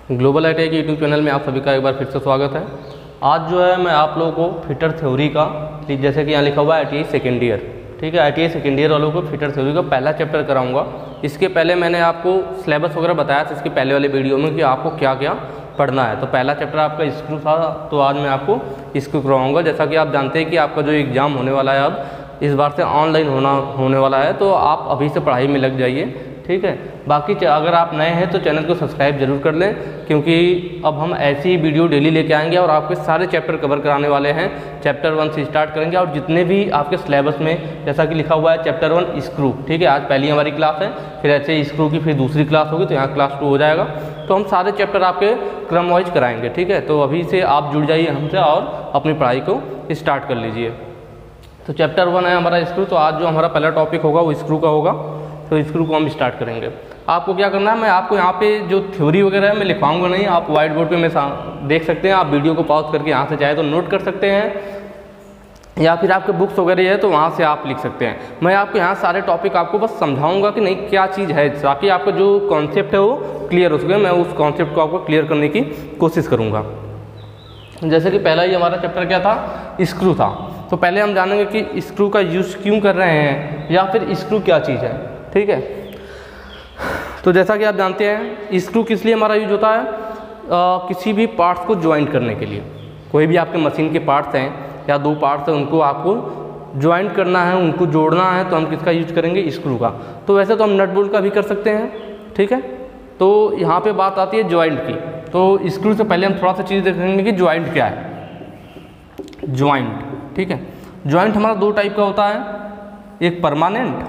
Global ITI के YouTube channel में आप सभी का एक बार फिर से स्वागत है। आज जो है मैं आप लोगों को फिटर थ्योरी का, जैसे कि यहाँ लिखा हुआ है आईटीआई सेकेंड ईयर, ठीक है, आईटीआई सेकेंड ईयर वालों को फिटर थ्योरी का पहला चैप्टर कराऊंगा। इसके पहले मैंने आपको सिलेबस वगैरह बताया था इसके पहले वाले वीडियो में कि आपको क्या क्या पढ़ना है। तो पहला चैप्टर आपका स्क्रू था, तो आज मैं आपको स्क्रू करवाऊँगा। जैसा कि आप जानते हैं कि आपका जो एग्ज़ाम होने वाला है अब इस बार से ऑनलाइन होने वाला है, तो आप अभी से पढ़ाई में लग जाइए, ठीक है। बाकी अगर आप नए हैं तो चैनल को सब्सक्राइब जरूर कर लें, क्योंकि अब हम ऐसी वीडियो डेली लेके आएंगे और आपके सारे चैप्टर कवर कराने वाले हैं। चैप्टर 1 से स्टार्ट करेंगे और जितने भी आपके सिलेबस में, जैसा कि लिखा हुआ है चैप्टर 1 स्क्रू, ठीक है, आज पहली हमारी क्लास है, फिर ऐसे स्क्रू की फिर दूसरी क्लास होगी, तो यहाँ क्लास 2 हो जाएगा। तो हम सारे चैप्टर आपके क्रम वाइज कराएंगे, ठीक है। तो अभी से आप जुड़ जाइए हमसे और अपनी पढ़ाई को स्टार्ट कर लीजिए। तो चैप्टर 1 है हमारा स्क्रू। तो आज जो हमारा पहला टॉपिक होगा वो स्क्रू का होगा, तो स्क्रू को हम स्टार्ट करेंगे। आपको क्या करना है, मैं आपको यहाँ पे जो थ्योरी वगैरह है मैं लिखवाऊंगा नहीं, आप व्हाइट बोर्ड पे मैं देख सकते हैं, आप वीडियो को पॉज करके यहाँ से चाहे तो नोट कर सकते हैं, या फिर आपके बुक्स वगैरह है तो वहाँ से आप लिख सकते हैं। मैं आपको यहाँ सारे टॉपिक आपको बस समझाऊंगा कि नहीं क्या चीज़ है, ताकि आपका जो कॉन्सेप्ट है वो क्लियर हो सके। मैं उस कॉन्सेप्ट को आपको क्लियर करने की कोशिश करूँगा। जैसे कि पहला ही हमारा चैप्टर क्या था, स्क्रू था। तो पहले हम जानेंगे कि स्क्रू का यूज़ क्यों कर रहे हैं, या फिर स्क्रू क्या चीज़ है, ठीक है। तो जैसा कि आप जानते हैं स्क्रू किस लिए हमारा यूज होता है, किसी भी पार्ट्स को ज्वाइंट करने के लिए। कोई भी आपके मशीन के पार्ट्स हैं या दो पार्ट्स हैं, उनको आपको ज्वाइंट करना है, उनको जोड़ना है, तो हम किसका यूज करेंगे, स्क्रू का। तो वैसे तो हम नट बोल्ट का भी कर सकते हैं, ठीक है। तो यहाँ पे बात आती है ज्वाइंट की। तो स्क्रू से पहले हम थोड़ा सा चीज़ देखेंगे कि ज्वाइंट क्या है। ज्वाइंट, ठीक है, ज्वाइंट हमारा दो टाइप का होता है, एक परमानेंट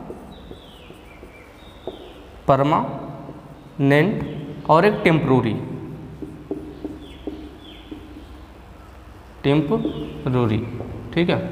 और एक टेम्परोरी। ठीक है।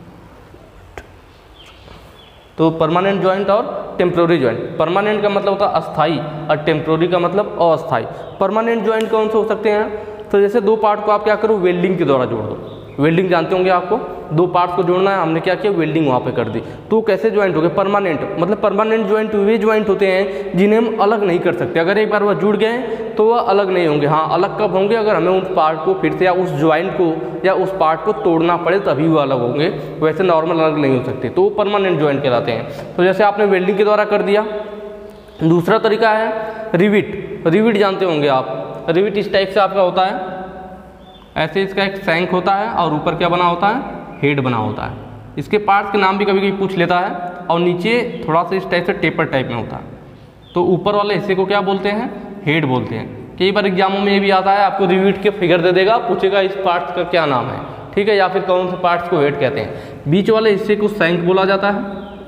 तो परमानेंट ज्वाइंट और टेम्परोरी ज्वाइंट। परमानेंट का मतलब होता है अस्थाई और टेम्परोरी का मतलब अस्थाई। परमानेंट ज्वाइंट कौन से हो सकते हैं, तो जैसे दो पार्ट को आप क्या करो, वेल्डिंग के द्वारा जोड़ दो। वेल्डिंग जानते होंगे आपको, दो पार्ट्स को जोड़ना है, हमने क्या किया, वेल्डिंग वहाँ पे कर दी। तो कैसे ज्वाइंट हो गए, परमानेंट। मतलब परमानेंट ज्वाइंट वे ज्वाइंट होते हैं जिन्हें हम अलग नहीं कर सकते। अगर एक बार वह जुड़ गए तो वह अलग नहीं होंगे। हाँ, अलग कब होंगे, अगर हमें उस पार्ट को फिर से या उस ज्वाइंट को या उस पार्ट को तोड़ना पड़े तभी वो अलग होंगे, वैसे नॉर्मल अलग नहीं हो सकते। तो वो परमानेंट ज्वाइंट कहलाते हैं। तो जैसे आपने वेल्डिंग के द्वारा कर दिया। दूसरा तरीका है रिविट। रिविट जानते होंगे आप, रिविट इस टाइप से आपका होता है, ऐसे इसका एक सैंक होता है और ऊपर क्या बना होता है, हेड बना होता है। इसके पार्ट्स के नाम भी कभी कभी पूछ लेता है, और नीचे थोड़ा सा इस टाइप से टेपर टाइप में होता है। तो ऊपर वाले हिस्से को क्या बोलते हैं, हेड बोलते हैं। कई बार एग्जामों में ये भी आता है, आपको रिविट के फिगर दे देगा, पूछेगा इस पार्ट्स का क्या नाम है, ठीक है, या फिर कौन से पार्ट्स को हेड कहते हैं। बीच वाले हिस्से को सैंक बोला जाता है,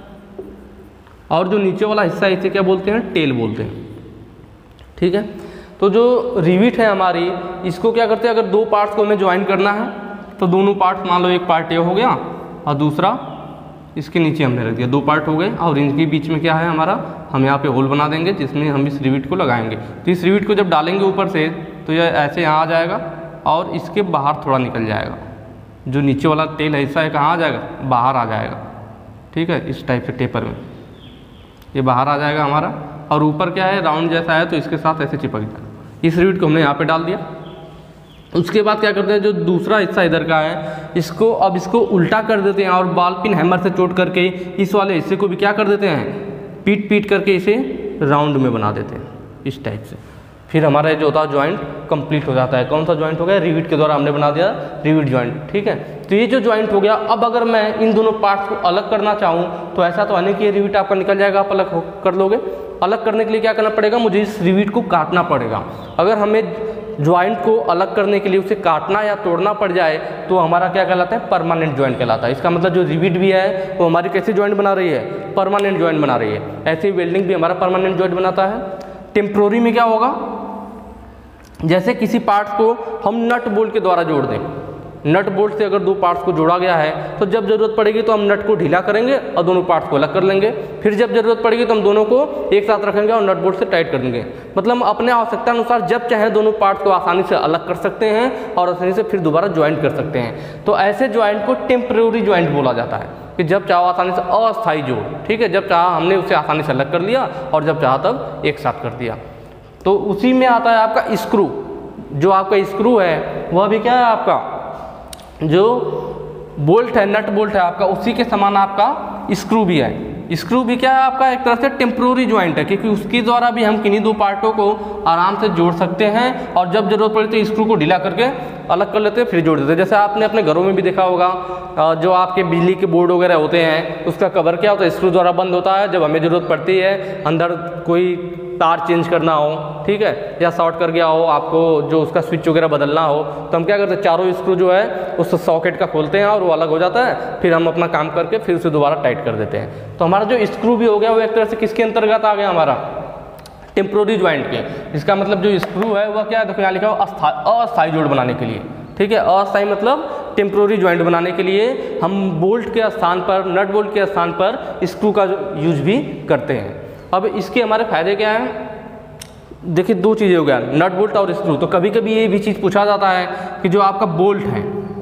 और जो नीचे वाला हिस्सा इसे क्या बोलते हैं, टेल बोलते हैं, ठीक है। तो जो रिविट है हमारी, इसको क्या करते हैं, अगर दो पार्ट्स को हमें ज्वाइन करना है तो दोनों पार्ट्स, मान लो एक पार्ट ये हो गया और दूसरा इसके नीचे हमने रख दिया, दो पार्ट हो गए, और इनके बीच में क्या है हमारा, हम यहाँ पे होल बना देंगे जिसमें हम इस रिविट को लगाएंगे। तो इस रिविट को जब डालेंगे ऊपर से तो यह ऐसे यहाँ आ जाएगा और इसके बाहर थोड़ा निकल जाएगा। जो नीचे वाला टेल हिस्सा है कहाँ आ जाएगा, बाहर आ जाएगा, ठीक है, इस टाइप से टेपर में ये बाहर आ जाएगा हमारा। और ऊपर क्या है, राउंड जैसा है, तो इसके साथ ऐसे चिपक जाएगा। इस रिविट को हमने यहाँ पे डाल दिया। उसके बाद क्या करते हैं, जो दूसरा हिस्सा इधर का है, इसको उल्टा कर देते हैं और बॉल पिन हैमर से चोट करके इस वाले हिस्से को भी क्या कर देते हैं, पीट करके इसे राउंड में बना देते हैं इस टाइप से। फिर हमारा जो होता है ज्वाइंट कंप्लीट हो जाता है। कौन सा ज्वाइंट हो गया, रिविट के द्वारा हमने बना दिया रिविट ज्वाइंट, ठीक है। तो ये जो ज्वाइंट हो गया, अब अगर मैं इन दोनों पार्ट्स को अलग करना चाहूँ तो ऐसा तो है नहीं कि ये रिविट आपका निकल जाएगा, आप अलग कर लोगे। अलग करने के लिए क्या करना पड़ेगा, मुझे इस रिविट को काटना पड़ेगा। अगर हमें ज्वाइंट को अलग करने के लिए उसे काटना या तोड़ना पड़ जाए तो हमारा क्या कहलाता है, परमानेंट ज्वाइंट कहलाता है। इसका मतलब जो रिविट भी है वो हमारी कैसी ज्वाइंट बना रही है, परमानेंट ज्वाइंट बना रही है। ऐसे ही वेल्डिंग भी हमारा परमानेंट ज्वाइंट बनाता है। टेम्परोरी में क्या होगा, जैसे किसी पार्ट्स को हम नट बोल्ट के द्वारा जोड़ दें। नट बोल्ट से अगर दो पार्ट्स को जोड़ा गया है तो जब जरूरत पड़ेगी तो हम नट को ढीला करेंगे और दोनों पार्ट्स को अलग कर लेंगे। फिर जब जरूरत पड़ेगी तो हम दोनों को एक साथ रखेंगे और नट बोल्ट से टाइट कर देंगे। मतलब हम अपने आवश्यकता अनुसार जब चाहे दोनों पार्ट्स को आसानी से अलग कर सकते हैं और आसानी से फिर दोबारा ज्वाइंट कर सकते हैं। तो ऐसे ज्वाइंट को टेम्परेरी ज्वाइंट बोला जाता है कि जब चाहो आसानी से अस्थायी जोड़, ठीक है, जब चाहा हमने उसे आसानी से अलग कर लिया और जब चाहा तब एक साथ कर दिया। तो उसी में आता है आपका स्क्रू। जो आपका स्क्रू है वह भी क्या है, आपका जो बोल्ट है, नट बोल्ट है आपका, उसी के समान आपका स्क्रू भी है। स्क्रू भी क्या है आपका, एक तरह से टेम्प्रोरी ज्वाइंट है, क्योंकि उसके द्वारा भी हम किन्हीं दो पार्टों को आराम से जोड़ सकते हैं और जब जरूरत पड़े तो स्क्रू को ढीला करके अलग कर लेते हैं, फिर जोड़ देते हैं। जैसे आपने अपने घरों में भी देखा होगा, जो आपके बिजली के बोर्ड वगैरह होते हैं उसका कवर क्या होता है, स्क्रू द्वारा बंद होता है। जब हमें ज़रूरत पड़ती है अंदर कोई तार चेंज करना हो, ठीक है, या शॉर्ट कर गया हो, आपको जो उसका स्विच वगैरह बदलना हो, तो हम क्या करते हैं, चारों स्क्रू जो है उस सॉकेट का खोलते हैं और वो अलग हो जाता है, फिर हम अपना काम करके फिर उसे दोबारा टाइट कर देते हैं। तो हमारा जो स्क्रू भी हो गया वो एक तरह से किसके अंतर्गत आ गया, हमारा टेम्प्रोरी ज्वाइंट के। इसका मतलब जो स्क्रू है वह क्या है, देखो यहाँ लिखा हो अस्थायी जोड़ बनाने के लिए, ठीक है। अस्थायी मतलब टेम्प्रोरी ज्वाइंट बनाने के लिए हम बोल्ट के स्थान पर, नट बोल्ट के स्थान पर स्क्रू का यूज भी करते हैं। अब इसके हमारे फायदे क्या हैं, देखिए दो चीज़ें हो गया, नट बोल्ट और स्क्रू। तो कभी कभी ये भी चीज़ पूछा जाता है कि जो आपका बोल्ट है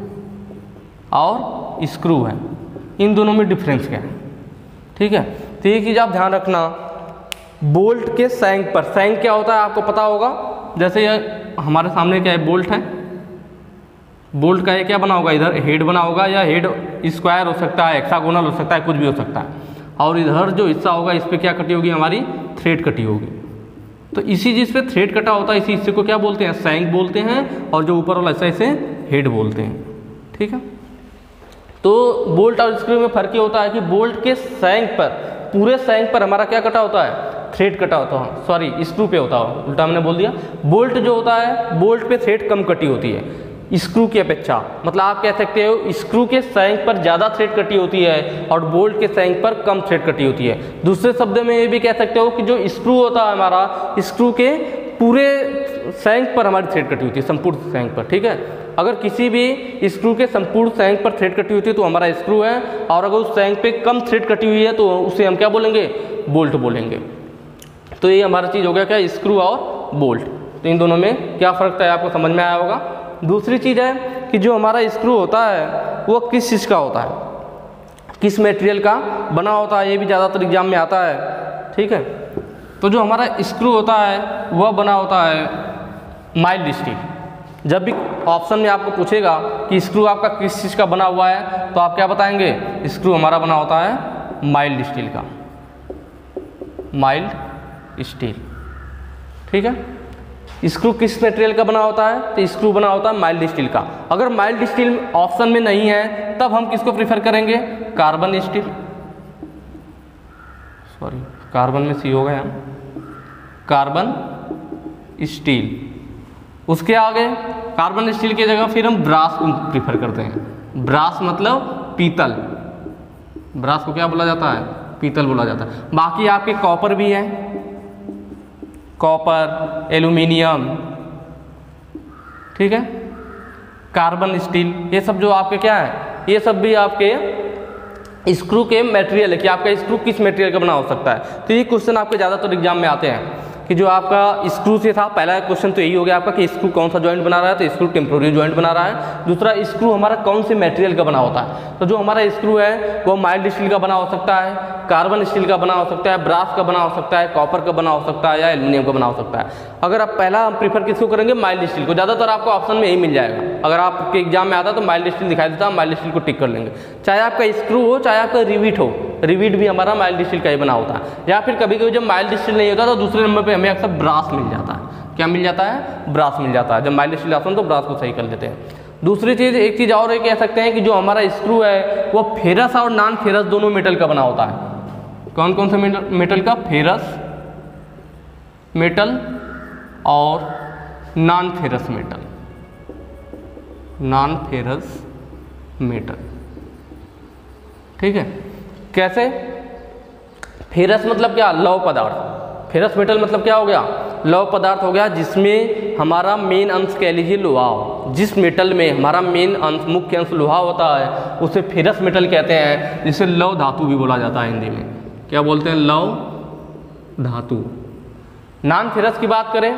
और स्क्रू है, इन दोनों में डिफरेंस क्या है, ठीक है। तो ये चीज़ आप ध्यान रखना, बोल्ट के सैंक पर, सैंक क्या होता है आपको पता होगा, जैसे ये हमारे सामने क्या है, बोल्ट है, बोल्ट का ये क्या बना होगा, इधर हेड बना होगा, या हेड स्क्वायर हो सकता है, हेक्सागोनल हो सकता है, कुछ भी हो सकता है, और इधर जो हिस्सा होगा इस पर क्या कटी होगी, हमारी थ्रेड कटी होगी। तो इसी जिस पे थ्रेड कटा होता है इसी हिस्से को क्या बोलते हैं, सैंक बोलते हैं, और जो ऊपर वाला हिस्सा इसे हेड बोलते हैं, ठीक है। तो बोल्ट और स्क्रू में फर्क ये होता है कि बोल्ट के सैंक पर, पूरे सैंक पर हमारा क्या कटा होता है, थ्रेड कटा होता है, सॉरी स्क्रू पे होता है, उल्टा मैंने बोल दिया। बोल्ट जो होता है, बोल्ट पे थ्रेड कम कटी होती है स्क्रू की अपेक्षा, मतलब आप कह सकते हो स्क्रू के सैंक पर ज़्यादा थ्रेड कटी होती है और बोल्ट के सैंक पर कम थ्रेड कटी होती है। दूसरे शब्द में ये भी कह सकते हो कि जो स्क्रू होता है हमारा, स्क्रू के पूरे सैंक पर हमारी थ्रेड कटी होती है, संपूर्ण सैंक पर, ठीक है। अगर किसी भी स्क्रू के संपूर्ण सैंक पर थ्रेड कटी होती है तो हमारा स्क्रू है, और अगर उस सैंक पे कम थ्रेड कटी हुई है तो उसे हम क्या बोलेंगे, बोल्ट बोलेंगे। तो ये हमारा चीज़ हो गया क्या, स्क्रू और बोल्ट। तो इन दोनों में क्या फ़र्क है आपको समझ में आया होगा। दूसरी चीज़ है कि जो हमारा स्क्रू होता है वो किस चीज़ का होता है, किस मटेरियल का बना होता है, ये भी ज़्यादातर एग्जाम में आता है, ठीक है। तो जो हमारा स्क्रू होता है वह बना होता है माइल्ड स्टील। जब भी ऑप्शन में आपको पूछेगा कि स्क्रू आपका किस चीज़ का बना हुआ है तो आप क्या बताएंगे, स्क्रू हमारा बना होता है माइल्ड स्टील का, माइल्ड स्टील, ठीक है। स्क्रू किस मटेरियल का बना होता है, तो स्क्रू बना होता है माइल्ड स्टील का। अगर माइल्ड स्टील ऑप्शन में नहीं है तब हम किसको प्रीफर करेंगे, कार्बन स्टील, सॉरी कार्बन में सी होगा यहाँ, कार्बन स्टील। उसके आगे कार्बन स्टील की जगह फिर हम ब्रास को प्रीफर करते हैं। ब्रास मतलब पीतल, ब्रास को क्या बोला जाता है, पीतल बोला जाता है। बाकी आपके कॉपर भी है, कॉपर, एल्यूमिनियम, ठीक है, कार्बन स्टील, ये सब जो आपके क्या है, ये सब भी आपके स्क्रू के मटेरियल है कि आपका स्क्रू किस मटेरियल का बना हो सकता है। तो ये क्वेश्चन आपके ज़्यादातर एग्जाम में आते हैं कि जो आपका स्क्रू से था, पहला क्वेश्चन तो यही हो गया आपका कि स्क्रू कौन सा जॉइंट बना रहा है, तो स्क्रू टेम्पोररी जॉइंट बना रहा है। दूसरा, स्क्रू हमारा कौन से मटेरियल का बना होता है, तो जो हमारा स्क्रू है वो माइल्ड स्टील का बना हो सकता है, कार्बन स्टील का बना हो सकता है, ब्रास का बना हो सकता है, कॉपर का बना हो सकता है, या एल्यूमिनियम का बना हो सकता है। अगर आप पहला प्रीफर किसको करेंगे, माइल्ड स्टील को, ज़्यादातर आपको ऑप्शन में यही मिल जाएगा। अगर आपके एग्जाम में आता है तो माइल्ड स्टील दिखाई देता है, माइल्ड स्टील को टिक कर लेंगे। चाहे आपका स्क्रू हो चाहे आपका रिविट हो, रिविट भी हमारा माइल्ड स्टील का ही बना होता है। या फिर कभी कभी जब माइल्ड स्टील नहीं होता तो दूसरे नंबर पे हमें अक्सर ब्रास मिल जाता है। क्या मिल जाता है, ब्रास मिल जाता है। जब माइल्ड स्टील आता है तो ब्रास को सही कर लेते हैं। दूसरी चीज़, एक चीज़ और ये कह सकते हैं कि जो हमारा स्क्रू है वो फेरस और नॉन फेरस दोनों मेटल का बना होता है। कौन कौन से मेटल का, फेरस मेटल और non ferrous metal, non ferrous metal, ठीक है। कैसे, फेरस मतलब क्या, लौह पदार्थ। फेरस मेटल मतलब क्या हो गया, लौह पदार्थ हो गया जिसमें हमारा मेन अंश कह लीजिए लोहा हो। जिस मेटल में हमारा मेन अंश, मुख्य अंश लोहा होता है उसे फेरस मेटल कहते हैं, जिसे लौह धातु भी बोला जाता है हिंदी में। क्या बोलते हैं, लौह धातु। नॉन फेरस की बात करें,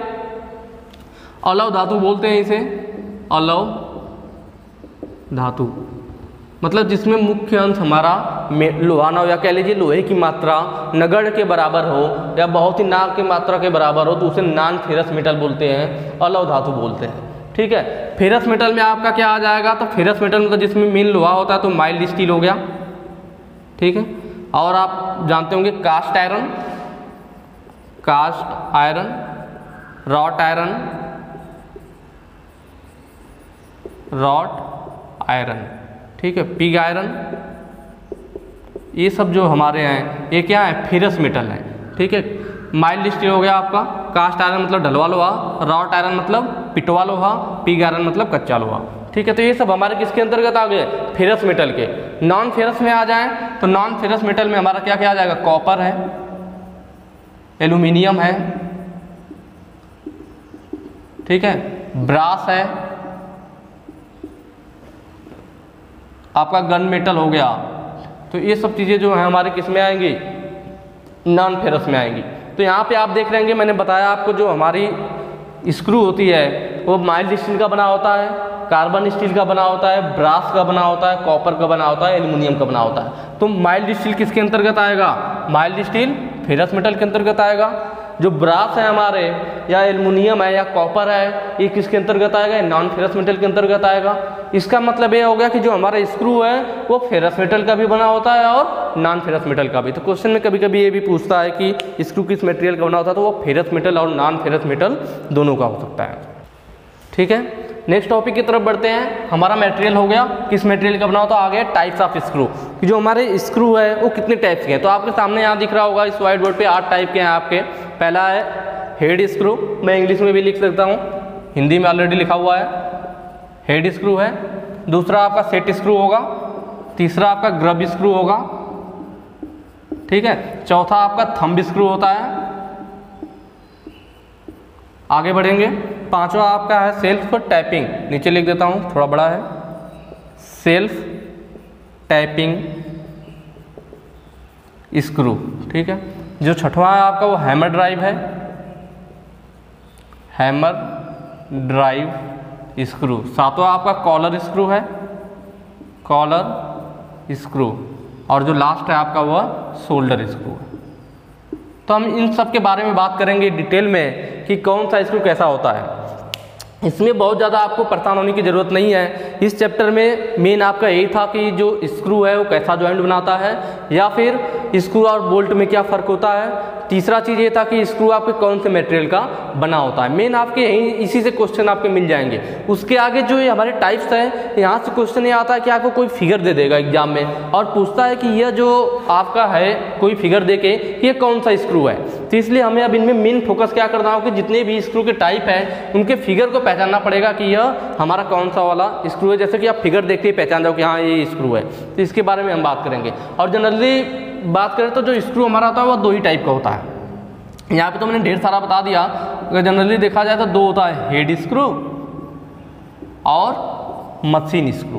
अलौह धातु बोलते हैं इसे, अलौह धातु। मतलब जिसमें मुख्य अंश हमारा लोहा ना हो, या कह लीजिए लोहे की मात्रा नगण्य के बराबर हो या बहुत ही ना की मात्रा के बराबर हो, तो उसे नॉन फेरस मेटल बोलते हैं, अलौह धातु बोलते हैं। ठीक है, फेरस मेटल में आपका क्या आ जाएगा, तो फेरस मेटल मतलब जिसमें मेन लोहा होता है तो माइल्ड स्टील हो गया। ठीक है, और आप जानते होंगे cast iron, cast iron, wrought iron, wrought iron, ठीक है, पिग आयरन, ये सब जो हमारे हैं ये क्या है, फेरस मेटल है। ठीक है, माइल्ड स्टील हो गया आपका, कास्ट आयरन मतलब ढलवा लोहा, रॉट आयरन मतलब पिटवा लोहा, पिग आयरन मतलब कच्चा लोहा। ठीक है, तो ये सब हमारे किसके अंतर्गत आ गए, फेरस मेटल के। नॉन फेरस में आ जाएं तो नॉन फेरस मेटल में हमारा क्या क्या आ जाएगा, कॉपर है, एल्यूमिनियम है, ठीक है, ब्रास है, आपका गन मेटल हो गया। तो ये सब चीज़ें जो है हमारे किस में आएंगी, नॉन फेरस में आएंगी। तो यहाँ पे आप देख रहे हैं कि मैंने बताया आपको जो हमारी स्क्रू होती है वो माइल्ड स्टील का बना होता है, कार्बन स्टील का बना होता है, ब्रास का बना होता है, कॉपर का बना होता है, एल्यूमिनियम का बना होता है। तो माइल्ड स्टील किसके अंतर्गत आएगा, माइल्ड स्टील फेरस मेटल के अंतर्गत आएगा। जो ब्रास है हमारे या एल्युमिनियम है या कॉपर है ये किसके अंतर्गत आएगा, नॉन फेरस मेटल के अंतर्गत आएगा। इसका मतलब ये हो गया कि जो हमारा स्क्रू है वो फेरस मेटल का भी बना होता है और नॉन फेरस मेटल का भी। तो क्वेश्चन में कभी कभी ये भी पूछता है कि स्क्रू किस मटेरियल का बना होता है, तो वो फेरस मेटल और नॉन फेरस मेटल दोनों का हो सकता है। ठीक है, नेक्स्ट टॉपिक की तरफ बढ़ते हैं। हमारा मटेरियल हो गया, किस मटेरियल का बना होता है, आ गया टाइप्स ऑफ स्क्रू। जो हमारे स्क्रू है वो कितने टाइप्स के हैं, तो आपके सामने यहाँ दिख रहा होगा इस व्हाइट बोर्ड पे 8 टाइप के हैं आपके। पहला है हेड स्क्रू, मैं इंग्लिश में भी लिख सकता हूँ, हिंदी में ऑलरेडी लिखा हुआ है, हेड स्क्रू है। दूसरा आपका सेट स्क्रू होगा, तीसरा आपका ग्रब स्क्रू होगा, ठीक है। चौथा आपका थंब स्क्रू होता है। आगे बढ़ेंगे, पांचवा आपका है सेल्फ टैपिंग, नीचे लिख देता हूँ थोड़ा बड़ा है, सेल्फ टैपिंग स्क्रू, ठीक है। जो छठवां है आपका वो हैमर ड्राइव है, हैमर ड्राइव स्क्रू। सातवां आपका कॉलर स्क्रू है, कॉलर स्क्रू। और जो लास्ट है आपका वह शोल्डर स्क्रू है। तो हम इन सब के बारे में बात करेंगे डिटेल में कि कौन सा स्क्रू कैसा होता है। इसमें बहुत ज़्यादा आपको परेशान होने की ज़रूरत नहीं है। इस चैप्टर में मेन आपका यही था कि जो स्क्रू है वो कैसा जॉइंट बनाता है, या फिर स्क्रू और बोल्ट में क्या फ़र्क होता है। तीसरा चीज़ ये था कि स्क्रू आपके कौन से मटेरियल का बना होता है। मेन आपके यही इसी से क्वेश्चन आपके मिल जाएंगे। उसके आगे जो ये हमारे टाइप्स हैं, यहाँ से क्वेश्चन ये आता है कि आपको कोई फिगर दे देगा एग्जाम में और पूछता है कि यह जो आपका है कोई फिगर दे के ये कौन सा स्क्रू है। तो इसलिए हमें अब इनमें मेन फोकस क्या करना होगा कि जितने भी स्क्रू के टाइप हैं उनके फिगर को पहचानना पड़ेगा कि यह हमारा कौन सा वाला स्क्रू है। जैसे कि आप फिगर देखते ही पहचान जाओ कि हाँ ये स्क्रू है। तो इसके बारे में हम बात करेंगे। और जनरली बात करें तो जो स्क्रू हमारा होता है वो 2 ही टाइप का होता है। यहाँ पे तो मैंने ढेर सारा बता दिया। अगर जनरली देखा जाए तो 2 होता है, हेड स्क्रू और मशीन स्क्रू।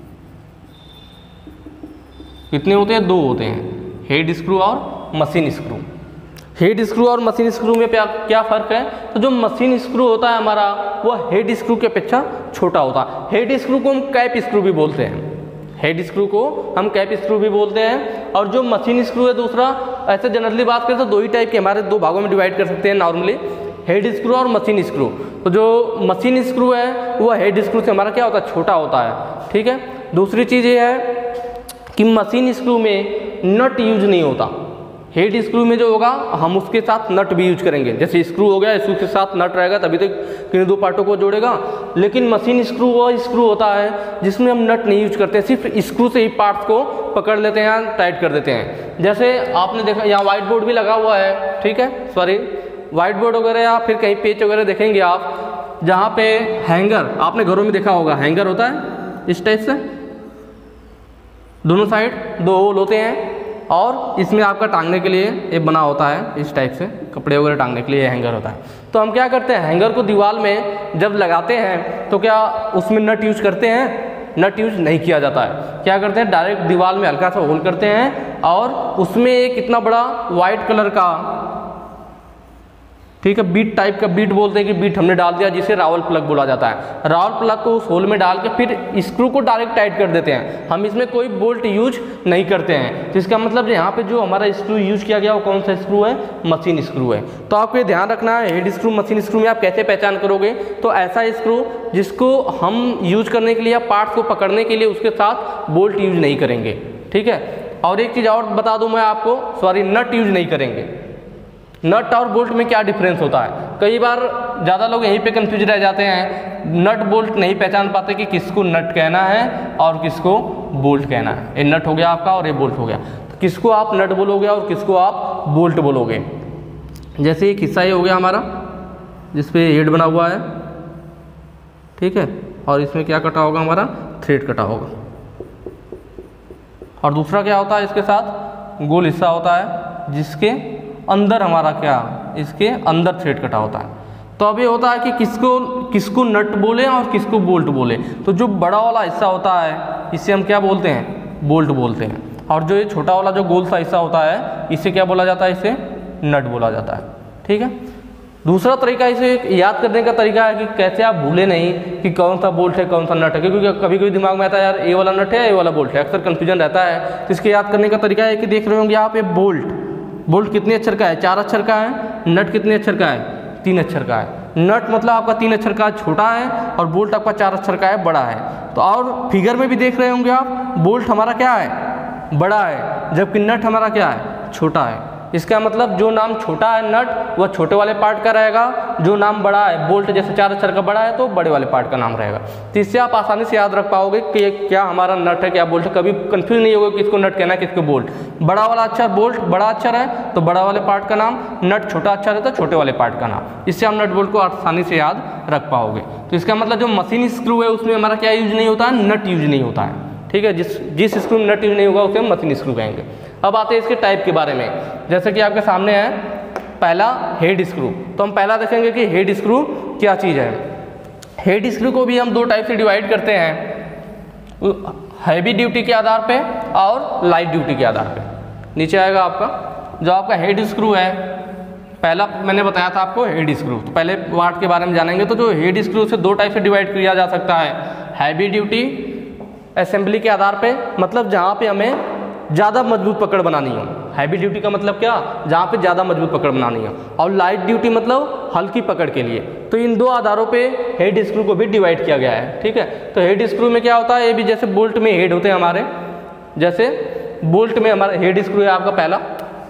कितने होते हैं? 2 होते हैं, हेड स्क्रू और मशीन स्क्रू। हेड स्क्रू और मशीन स्क्रू में क्या फ़र्क है? तो जो मशीन स्क्रू होता है हमारा वो हेड स्क्रू की अपेक्षा छोटा होता है। हेड स्क्रू को हम कैप स्क्रू भी बोलते हैं, हेड स्क्रू को हम कैप स्क्रू भी बोलते हैं। और जो मशीन स्क्रू है दूसरा, ऐसे जनरली बात करें तो 2 ही टाइप के हमारे 2 भागों में डिवाइड कर सकते हैं नॉर्मली, हेड स्क्रू और मशीन स्क्रू। तो जो मशीन स्क्रू है वो हेड स्क्रू से हमारा क्या होता है? छोटा होता है, ठीक है। दूसरी चीज़ ये है कि मशीन स्क्रू में नट यूज नहीं होता। हेड स्क्रू में जो होगा हम उसके साथ नट भी यूज करेंगे। जैसे स्क्रू हो गया, स्क्रू के साथ नट रहेगा तभी तो किन्हीं 2 पार्टों को जोड़ेगा। लेकिन मशीन स्क्रू वो स्क्रू होता है जिसमें हम नट नहीं यूज करते, सिर्फ स्क्रू से ही पार्ट्स को पकड़ लेते हैं, टाइट कर देते हैं। जैसे आपने देखा यहाँ व्हाइट बोर्ड भी लगा हुआ है, ठीक है, सॉरी व्हाइट बोर्ड वगैरह या फिर कहीं पेज वगैरह देखेंगे आप, जहाँ पे हैंगर आपने घरों में देखा होगा, हैंगर होता है इस टाइप से, दोनों साइड 2 होल होते हैं और इसमें आपका टांगने के लिए ये बना होता है इस टाइप से, कपड़े वगैरह टांगने के लिए हैंगर होता है। तो हम क्या करते हैं, हैंगर को दीवार में जब लगाते हैं तो क्या उसमें नट यूज करते हैं? नट यूज नहीं किया जाता है। क्या करते हैं, डायरेक्ट दीवार में हल्का सा होल करते हैं और उसमें एक इतना बड़ा वाइट कलर का ठीक है। बीट टाइप का बीट बोलते हैं कि बीट हमने डाल दिया, जिसे रावल प्लग बोला जाता है। रावल प्लग को उस होल में डाल के फिर स्क्रू को डायरेक्ट टाइट कर देते हैं, हम इसमें कोई बोल्ट यूज नहीं करते हैं। तो इसका मतलब यहाँ पे जो हमारा स्क्रू यूज किया गया वो कौन सा स्क्रू है, मशीन स्क्रू है। तो आपको ये ध्यान रखना है, हेड स्क्रू मशीन स्क्रू में आप कैसे पहचान करोगे, तो ऐसा स्क्रू जिसको हम यूज करने के लिए या पार्ट्स को पकड़ने के लिए उसके साथ बोल्ट यूज नहीं करेंगे, ठीक है। और एक चीज़ और बता दूं मैं आपको, सॉरी, नट यूज नहीं करेंगे। नट और बोल्ट में क्या डिफरेंस होता है, कई बार ज़्यादा लोग यहीं पे कंफ्यूज रह जाते हैं, नट बोल्ट नहीं पहचान पाते कि किसको नट कहना है और किसको बोल्ट कहना है। ये नट हो गया आपका और ये बोल्ट हो गया, तो किसको आप नट बोलोगे और किसको आप बोल्ट बोलोगे। जैसे एक हिस्सा ये हो गया हमारा जिसपे हेड बना हुआ है, ठीक है, और इसमें क्या कटा होगा, हमारा थ्रेड कटा होगा। और दूसरा क्या होता है, इसके साथ गोल हिस्सा होता है जिसके अंदर हमारा क्या, इसके अंदर थ्रेड कटा होता है। तो अब ये होता है कि किसको नट बोले और किसको बोल्ट बोले। तो जो बड़ा वाला हिस्सा होता है इसे हम क्या बोलते हैं, बोल्ट बोलते हैं, और जो ये छोटा वाला जो गोल सा हिस्सा होता है इसे क्या बोला जाता है, इसे नट बोला जाता है, ठीक है। दूसरा तरीका इसे याद करने का तरीका है कि कैसे आप भूले नहीं कि कौन सा बोल्ट है कौन सा नट है, क्योंकि कभी कभी दिमाग में आता है यार ये वाला नट है ये वाला बोल्ट है, अक्सर कन्फ्यूजन रहता है। तो इसके याद करने का तरीका है कि देख रहे होंगे आप, ये बोल्ट कितने अक्षर का है, 4 अक्षर का है। नट कितने अक्षर का है, 3 अक्षर का है। नट मतलब आपका 3 अक्षर का छोटा है और बोल्ट आपका 4 अक्षर का है, बड़ा है। तो और फिगर में भी देख रहे होंगे आप, बोल्ट हमारा क्या है, बड़ा है, जबकि नट हमारा क्या है, छोटा है। इसका मतलब जो नाम छोटा है नट वह छोटे वाले पार्ट का रहेगा, जो नाम बड़ा है बोल्ट जैसे 4 अक्षर का बड़ा है तो बड़े वाले पार्ट का नाम रहेगा। तो इससे आप आसानी से याद रख पाओगे कि क्या हमारा नट है क्या बोल्ट है, कभी कंफ्यूज नहीं होगा किसको नट कहना है किसको बोल्ट। बड़ा वाला अक्षर बोल्ट बड़ा अक्षर है तो बड़ा वाले पार्ट का नाम, नट छोटा अक्षर है तो छोटे वाले पार्ट का नाम। इससे आप नट बोल्ट को आसानी से याद रख पाओगे। तो इसका मतलब जो मशीन स्क्रू है उसमें हमारा क्या यूज नहीं होता है, नट यूज नहीं होता है, ठीक है। जिस स्क्रू में नट यूज नहीं होगा उसे हम मशीन स्क्रू कहेंगे। अब आते हैं इसके टाइप के बारे में, जैसे कि आपके सामने है पहला हेड स्क्रू। तो हम पहला देखेंगे कि हेड स्क्रू क्या चीज़ है। हेड स्क्रू को भी हम 2 टाइप से डिवाइड करते हैं, हैवी ड्यूटी के आधार पे और लाइट ड्यूटी के आधार पे। नीचे आएगा आपका जो आपका हेड स्क्रू है, पहला मैंने बताया था आपको हेड स्क्रू। तो पहले पार्ट के बारे में जानेंगे। तो जो हेड स्क्रू से 2 टाइप से डिवाइड किया जा सकता है, हैवी ड्यूटी असेंबली के आधार पे, मतलब जहाँ पे हमें ज़्यादा मजबूत पकड़ बनानी हो। हैवी ड्यूटी का मतलब क्या, जहाँ पे ज़्यादा मजबूत पकड़ बनानी हो, और लाइट ड्यूटी मतलब हल्की पकड़ के लिए। तो इन 2 आधारों पे हेड स्क्रू को भी डिवाइड किया गया है, ठीक है। तो हेड स्क्रू में क्या होता है, ये भी जैसे बोल्ट में हेड होते हैं हमारे, जैसे बोल्ट में हमारा हेड स्क्रू है आपका पहला।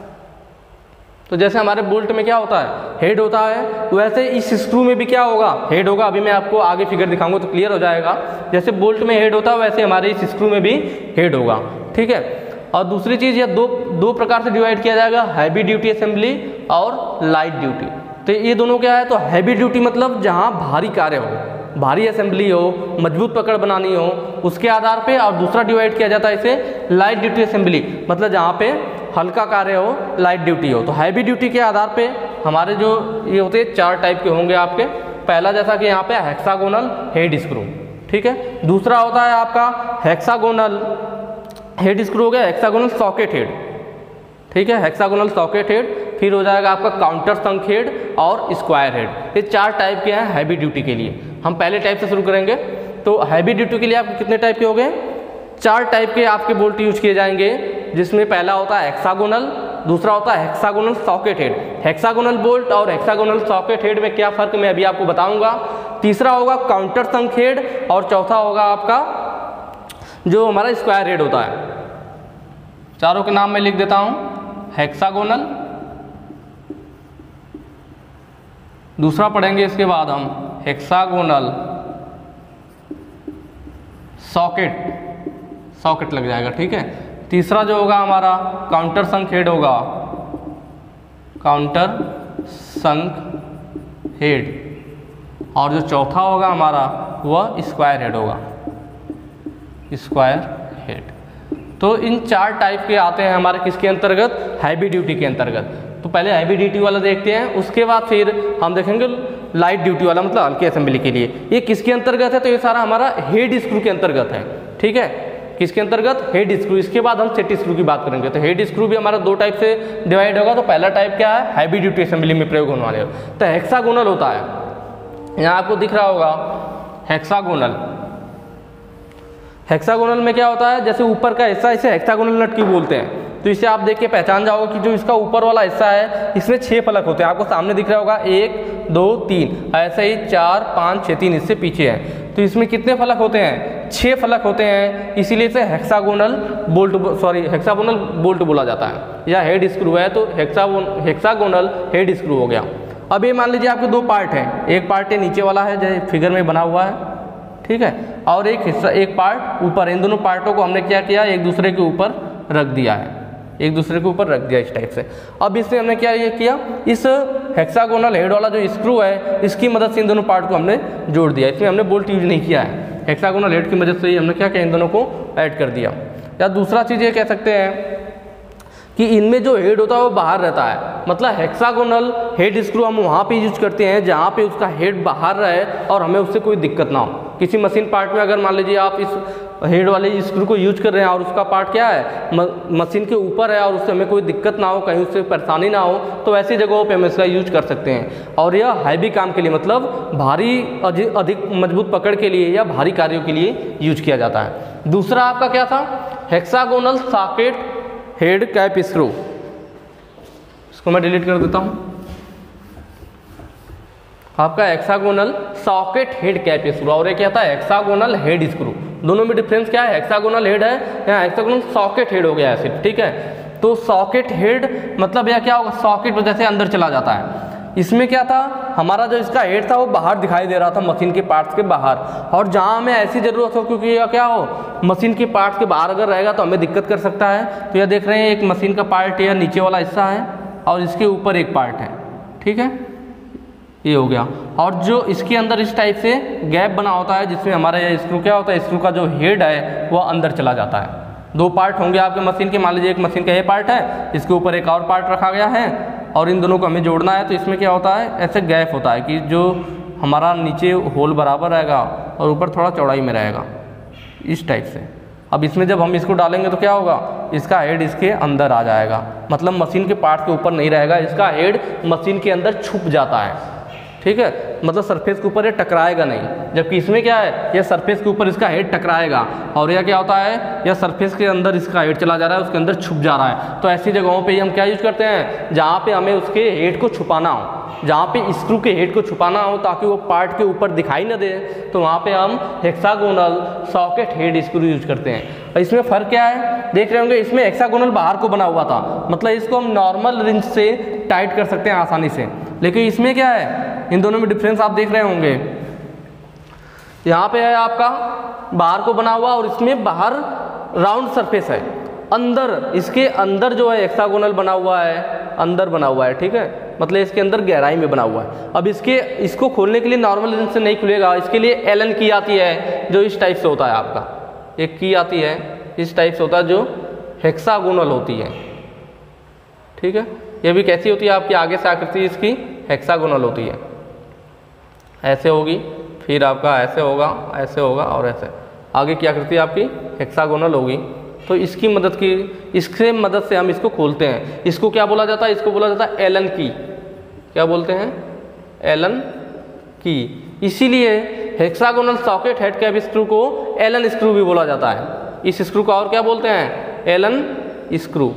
तो जैसे हमारे बोल्ट में क्या होता है, हेड होता है, वैसे इस स्क्रू में भी क्या होगा, हेड होगा। अभी मैं आपको आगे फिगर दिखाऊंगा तो क्लियर हो जाएगा। जैसे बोल्ट में हेड होता है वैसे हमारे इस स्क्रू में भी हेड होगा, ठीक है। और दूसरी चीज़ ये दो प्रकार से डिवाइड किया जाएगा, हैवी ड्यूटी असेंबली और लाइट ड्यूटी। तो ये दोनों क्या है, तो हैवी ड्यूटी मतलब जहाँ भारी कार्य हो, भारी असेंबली हो, मजबूत पकड़ बनानी हो, उसके आधार पे। और दूसरा डिवाइड किया जाता है इसे लाइट ड्यूटी असेंबली, मतलब जहाँ पे हल्का कार्य हो, लाइट ड्यूटी हो। तो हैवी ड्यूटी के आधार पे हमारे जो ये होते हैं 4 टाइप के होंगे आपके। पहला जैसा कि यहाँ पे हेक्सागोनल हेड स्क्रू, ठीक है। दूसरा होता है आपका हेक्सागोनल हेड स्क्रू हो गया, हेक्सागोनल सॉकेट हेड, ठीक है, हेक्सागोनल सॉकेट हेड। फिर हो जाएगा आपका काउंटर संक हेड और स्क्वायर हेड। ये 4 टाइप के हैं हैवी ड्यूटी के लिए। हम पहले टाइप से शुरू करेंगे। तो हैवी ड्यूटी के लिए आपके कितने टाइप के हो गए, 4 टाइप के आपके बोल्ट यूज किए जाएंगे, जिसमें पहला होता है हेक्सागोनल, दूसरा होता है hexagonal socket head. Hexagonal bolt और हेक्सागोनल सॉकेट हेड में क्या फ़र्क मैं अभी आपको बताऊंगा। तीसरा होगा काउंटर संक हेड और चौथा होगा आपका जो हमारा स्क्वायर हेड होता है। चारों के नाम मैं लिख देता हूं, हेक्सागोनल, दूसरा पढ़ेंगे इसके बाद हम हेक्सागोनल सॉकेट लग जाएगा, ठीक है। तीसरा जो होगा हमारा काउंटर संक हेड होगा, काउंटर संक हेड, और जो चौथा होगा हमारा वह स्क्वायर हेड होगा, स्क्वायर हेड। तो इन 4 टाइप के आते हैं हमारे किसके अंतर्गत, हैवी ड्यूटी के अंतर्गत। तो पहले हैवी ड्यूटी वाला देखते हैं, उसके बाद फिर हम देखेंगे लाइट ड्यूटी वाला, मतलब हल्की असेंबली के लिए। ये किसके अंतर्गत है, तो ये सारा हमारा हेड स्क्रू के अंतर्गत है, ठीक है। किसके अंतर्गत? Head screw. इसके बाद हम सेट स्क्रू की बात करेंगे। तो हेड स्क्रू भी हमारा दो टाइप से डिवाइड होगा। तो पहला टाइप क्या है? हैवी ड्यूटी असेंबली में प्रयोग होने वाले। तो हेक्सागोनल होता है, यहाँ आपको दिख रहा होगा हेक्सागोनल। हेक्सागोनल में क्या होता है, जैसे ऊपर का हिस्सा इसे हेक्सागोनल नट क्यों बोलते हैं, तो इसे आप देख के पहचान जाओगे कि जो इसका ऊपर वाला हिस्सा है इसमें 6 फलक होते हैं। आपको सामने दिख रहा होगा 1 2 3, ऐसे ही 4 5 6 3 इससे पीछे है। तो इसमें कितने फलक होते हैं? 6 फलक होते हैं, इसीलिए इसे हेक्सागोनल बोल्ट बोला जाता है। या हेड स्क्रू है तो हेक्सागोनल हेड स्क्रू हो गया। अब ये मान लीजिए आपके दो पार्ट हैं, एक पार्ट है नीचे वाला है जो फिगर में बना हुआ है, ठीक है, और एक पार्ट ऊपर। इन दोनों पार्टों को हमने क्या किया, एक दूसरे के ऊपर रख दिया है, एक दूसरे के ऊपर रख दिया इस टाइप से। अब इसमें हमने क्या ये किया, इस हेक्सागोनल हेड वाला जो स्क्रू है इसकी मदद से इन दोनों पार्ट को हमने जोड़ दिया। इसमें हमने बोल्ट यूज नहीं किया है, हेक्सागोनल हेड की मदद से ही हमने क्या किया, इन दोनों को ऐड कर दिया। या दूसरा चीज़ ये कह सकते हैं कि इनमें जो हेड होता है वो बाहर रहता है। मतलब हेक्सागोनल हेड स्क्रू हम वहाँ पे यूज करते हैं जहाँ पे उसका हेड बाहर रहे और हमें उससे कोई दिक्कत ना हो। किसी मशीन पार्ट में अगर मान लीजिए आप इस हेड वाले स्क्रू को यूज कर रहे हैं और उसका पार्ट क्या है, मशीन के ऊपर है और उससे हमें कोई दिक्कत ना हो, कहीं उससे परेशानी ना हो, तो ऐसी जगहों पे हम इसका यूज कर सकते हैं। और यह हैवी काम के लिए, मतलब भारी अधिक मजबूत पकड़ के लिए या भारी कार्यों के लिए यूज किया जाता है। दूसरा आपका क्या था, hexagonal socket head cap screw. इसको मैं डिलीट कर देता हूं। आपका hexagonal socket head cap screw और ये क्या था, हेक्सागोनल हेड स्क्रू। दोनों में डिफरेंस क्या है, हेक्सागोनल हेड है या हेक्सागोनल सॉकेट हेड हो गया है सिर्फ, ठीक है। तो सॉकेट हेड मतलब यह क्या होगा, सॉकेट वजह से अंदर चला जाता है। इसमें क्या था, हमारा जो इसका हेड था वो बाहर दिखाई दे रहा था मशीन के पार्ट्स के बाहर, और जहाँ हमें ऐसी ज़रूरत हो, क्योंकि यह क्या हो, मशीन के पार्ट्स के बाहर अगर रहेगा तो हमें दिक्कत कर सकता है। तो यह देख रहे हैं एक मशीन का पार्ट या नीचे वाला हिस्सा है और इसके ऊपर एक पार्ट है, ठीक है, ये हो गया। और जो इसके अंदर इस टाइप से गैप बना होता है जिसमें हमारा यह स्क्रू क्या होता है, स्क्रू का जो हेड है वो अंदर चला जाता है। दो पार्ट होंगे आपके मशीन के, मान लीजिए एक मशीन का ये पार्ट है, इसके ऊपर एक और पार्ट रखा गया है और इन दोनों को हमें जोड़ना है। तो इसमें क्या होता है, ऐसे गैप होता है कि जो हमारा नीचे होल बराबर रहेगा और ऊपर थोड़ा चौड़ाई में रहेगा इस टाइप से। अब इसमें जब हम इसको डालेंगे तो क्या होगा, इसका हेड इसके अंदर आ जाएगा, मतलब मशीन के पार्ट के ऊपर नहीं रहेगा, इसका हेड मशीन के अंदर छुप जाता है, ठीक है, मतलब सरफेस के ऊपर ये टकराएगा नहीं। जबकि इसमें क्या है, यह सरफेस के ऊपर इसका हेड टकराएगा और यह क्या होता है, यह सरफेस के अंदर इसका हेड चला जा रहा है, उसके अंदर छुप जा रहा है। तो ऐसी जगहों पे हम क्या यूज करते हैं, जहाँ पे हमें उसके हेड को छुपाना हो, जहाँ पे स्क्रू के हेड को छुपाना हो ताकि वो पार्ट के ऊपर दिखाई न दे, तो वहाँ पे हम hexagonal socket head screw use करते हैं। और इसमें फ़र्क क्या है, देख रहे होंगे, इसमें हेक्सागोनल बाहर को बना हुआ था, मतलब इसको हम नॉर्मल रिंच से टाइट कर सकते हैं आसानी से। लेकिन इसमें क्या है, इन दोनों में डिफरेंस आप देख रहे होंगे, यहाँ पे है आपका बाहर को बना हुआ और इसमें बाहर राउंड सरफेस है, अंदर इसके अंदर जो है हेक्सागोनल बना हुआ है, अंदर बना हुआ है, ठीक है, मतलब इसके अंदर गहराई में बना हुआ है। अब इसको खोलने के लिए नॉर्मल रिंच से नहीं खुलेगा, इसके लिए एलन की आती है जो इस टाइप से होता है। आपका एक की आती है इस टाइप से होता है जो हेक्सागोनल होती है, ठीक है। ये भी कैसी होती है, आपकी आगे से आकृति इसकी हेक्सागोनल होती है, ऐसे होगी, फिर आपका ऐसे होगा, ऐसे होगा और ऐसे आगे की आकृति आपकी हेक्सागोनल होगी। तो इसकी मदद से हम इसको खोलते हैं। इसको क्या बोला जाता है, इसको बोला जाता है एलन की। क्या बोलते हैं, एलन की। इसीलिए hexagonal socket head cap screw को एलन स्क्रू भी बोला जाता है। इस स्क्रू को और क्या बोलते हैं, एलन स्क्रू,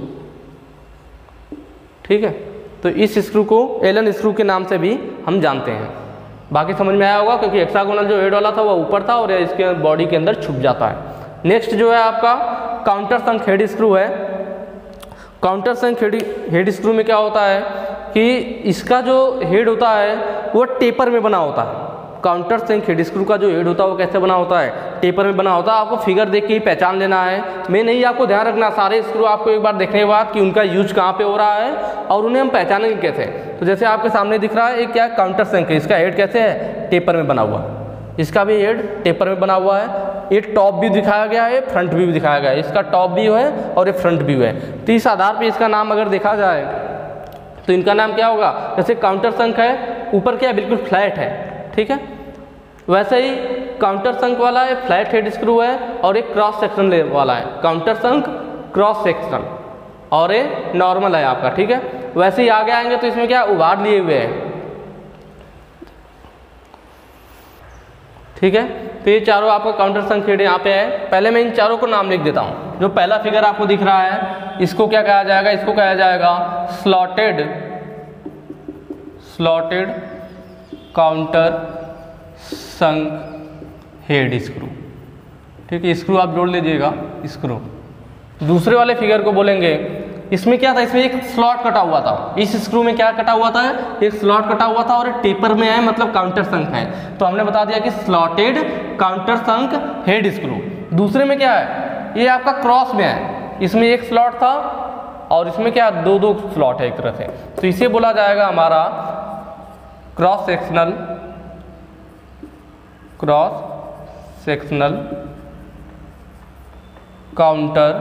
ठीक है। तो इस स्क्रू को एलन स्क्रू के नाम से भी हम जानते हैं। बाकी समझ में आया होगा, क्योंकि हेक्सागोनल जो हेड वाला था वो ऊपर था और इसके बॉडी के अंदर छुप जाता है। नेक्स्ट जो है आपका काउंटर संक हेड स्क्रू है। काउंटर संक हेड स्क्रू में क्या होता है कि इसका जो हेड होता है वो टेपर में बना होता है। काउंटर संक हेड स्क्रू का जो हेड होता है वो कैसे बना होता है, टेपर में बना होता है। आपको फिगर देख के ही पहचान लेना है, मैं नहीं, आपको ध्यान रखना सारे स्क्रू आपको एक बार देखने के बाद कि उनका यूज कहाँ पे हो रहा है और उन्हें हम पहचानेंगे कैसे। तो जैसे आपके सामने दिख रहा है, एक क्या काउंटर संक है, इसका हेड कैसे है, टेपर में बना हुआ है। इसका भी हेड टेपर में बना हुआ है। ये टॉप भी दिखाया गया है, फ्रंट भी दिखाया गया है। इसका टॉप भी है और ये फ्रंट भी है। तो इस आधार पर इसका नाम अगर देखा जाए तो इनका नाम क्या होगा, जैसे काउंटर संक है, ऊपर क्या है, बिल्कुल फ्लैट है, ठीक है। वैसे ही काउंटर संक वाला है, फ्लैट हेड स्क्रू है, और एक क्रॉस सेक्शन वाला है। काउंटर संक, क्रॉस सेक्शन, और ये नॉर्मल है आपका, ठीक है। वैसे ही आगे आएंगे तो इसमें क्या उभार लिए हुए हैं, ठीक है। तो ये चारों आपका काउंटर संक हेड यहाँ पे है। पहले मैं इन चारों को नाम लिख देता हूँ। जो पहला फिगर आपको दिख रहा है इसको क्या कहा जाएगा, इसको कहा जाएगा slotted countersunk head screw, ठीक है। स्क्रू आप जोड़ लीजिएगा, स्क्रू। दूसरे वाले फिगर को बोलेंगे, इसमें क्या था, इसमें एक स्लॉट कटा हुआ था। इस स्क्रू में क्या कटा हुआ था, एक स्लॉट कटा हुआ था और एक टेपर में है, मतलब काउंटर संक है। तो हमने बता दिया कि slotted countersunk head screw. दूसरे में क्या है, ये आपका क्रॉस में है, इसमें एक स्लॉट था और इसमें क्या दो दो स्लॉट है एक तरह से। तो इसे बोला जाएगा हमारा क्रॉस सेक्शनल काउंटर